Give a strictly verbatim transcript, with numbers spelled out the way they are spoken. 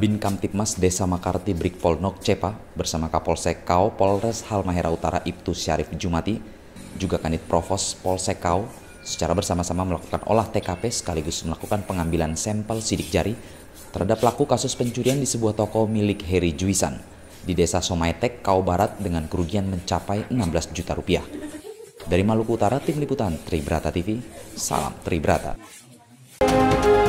Babin Kamtipmas Desa Makarti Brikpolnok Cepa bersama Kapolsek Kao Polres Halmahera Utara Ibtu Syarif Jumati, juga Kanit Provos Polsek Kao, secara bersama-sama melakukan olah T K P sekaligus melakukan pengambilan sampel sidik jari terhadap pelaku kasus pencurian di sebuah toko milik Heri Juisan di Desa Somaitek, Kao Barat dengan kerugian mencapai enam belas juta rupiah. Dari Maluku Utara, Tim Liputan Tribrata T V, salam Tribrata.